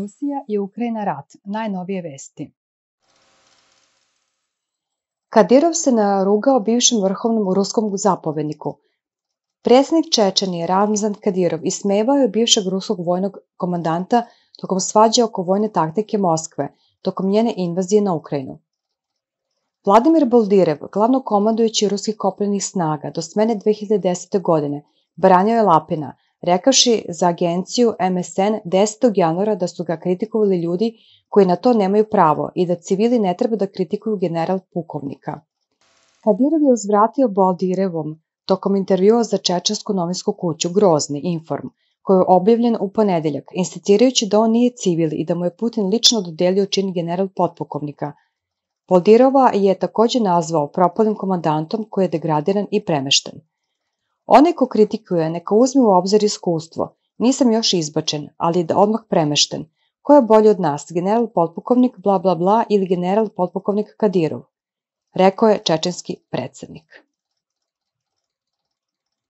Rusija i Ukrajina rat, najnovije vesti. Kadirov se narugao bivšem vrhovnom ruskom zapovedniku. Predsjednik Čečenije Ramzan Kadirov ismevao je bivšeg ruskog vojnog komandanta tokom svađe oko vojne taktike Moskve, tokom njene invazije na Ukrajinu. Vladimir Boldirev, glavnokomandujući ruskih kopnenih snaga do smene 2010. godine, branio je Lapina, rekavši za agenciju MSN 10. januara da su ga kritikovali ljudi koji na to nemaju pravo i da civili ne treba da kritikuju general pukovnika. Kadirov je uzvratio Boldirevom tokom intervjua za čečensku novinsku kuću Grozni Inform, koji je objavljen u ponedeljak, insistirajući da on nije civil i da mu je Putin lično dodelio čin general potpukovnika. Boldirova je takođe nazvao propalim komandantom koji je degradiran i premešten. Onaj ko kritikuje neka uzme u obzir iskustvo, nisam još izbačen, ali da odmah premešten. Ko je bolji od nas, general potpukovnik bla bla bla ili general potpukovnik Kadirov? Rekao je čečenski predsednik.